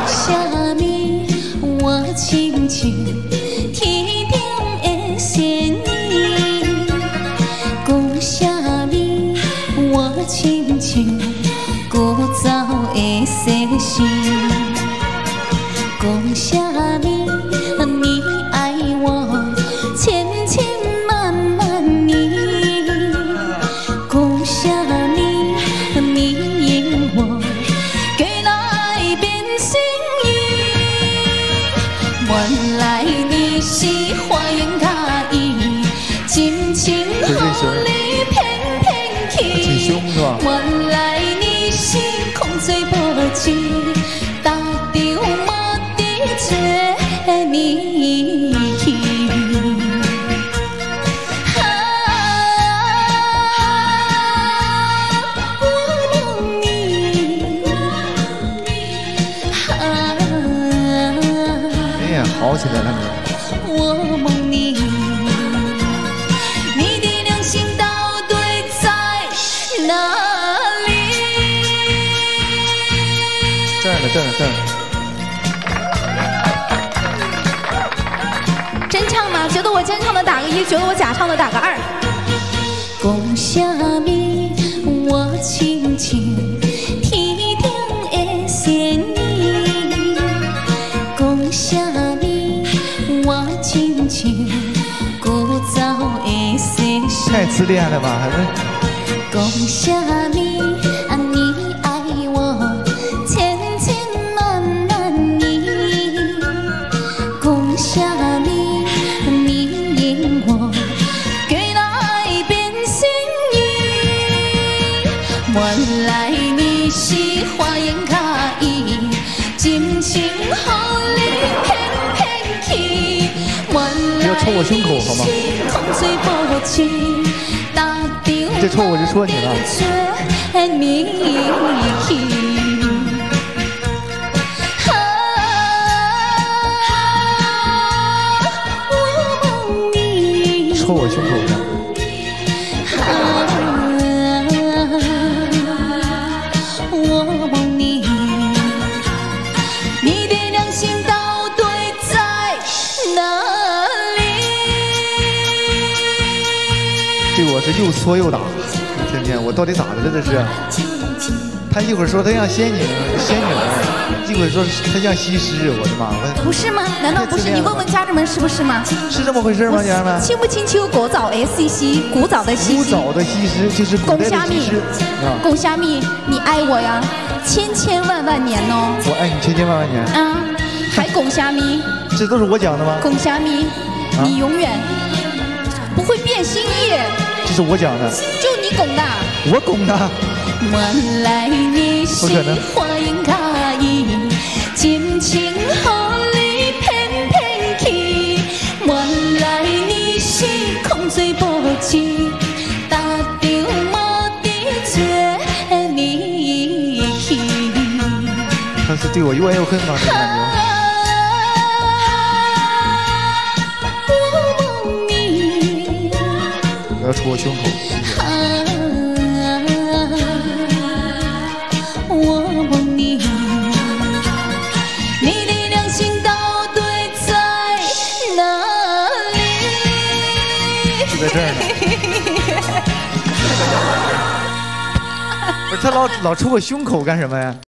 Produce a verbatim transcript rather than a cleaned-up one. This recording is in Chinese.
什么我亲像天顶的仙女，讲什么我亲像古早的世事，讲什么你爱我千千万万年，讲什么你引我归来变心意，原来你是花言巧语，真情好你偏偏去，原来你是空嘴无舌，打着无地做谜题。 好起来了你！ 我梦你，你的良心到底在哪里？ 这儿呢，这儿呢，这儿呢。真唱吗？觉得我真唱的打个一，觉得我假唱的打个二。 讲什么我亲像天顶的仙女，讲什么我亲像古早的世事。 太自恋了吧，还是？ 讲什么你爱我千千万万年，讲什么你引我归来变心意，原来你是花言巧语，真情好你偏偏去，原来戳我胸口好吗？ 你这戳我就戳你了。戳我胸口呢。 我梦你，你的良心到底在哪里？ 对我是又搓又打，天天我到底咋的了这是？他一会儿说他像仙女仙女儿，一会儿说他像西施，我的妈！我不是吗？难道不是？你问问家人们是不是吗？ 是这么回事吗，家人们？ 清不清楚古早的西施？古早的西施。 古早的西施就是古代的西施。 龚虾米，你爱我呀，千千万万年哦。 我爱你千千万万年。 啊，还龚虾米？ 这都是我讲的吗？ 龚虾米，你永远不会变心意。 这是我讲的。 就你拱的。 我拱的。 原来你是花言巧语，真情好你偏偏去，原来你是空嘴无舌，打着无地做谜题。 他是对我又爱又恨吗？这感觉。 我梦你， 不要戳我胸口。 我梦你，你的良心到底在哪里？ 就在这儿呢。不是他老老戳我胸口干什么呀？